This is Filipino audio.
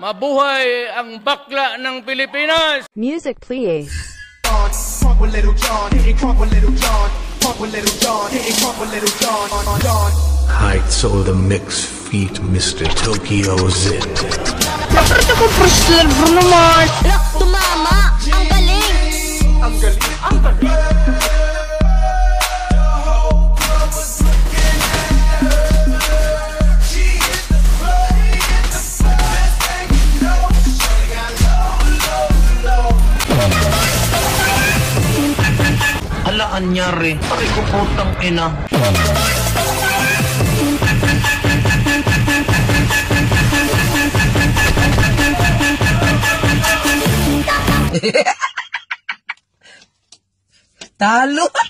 Mabuhay ang bakla ng Pilipinas! Music please. Funk with Little John, hitting funk with Little John. Funk with Little John, hitting funk with Little John. Heights over the mix, feet Mr. Tokyo Zit. Bakit ako preserve naman? Look, tumama! Ang galing! Ang galing, ang galing. Ala, anyari. Pari ko putang ina. Talo.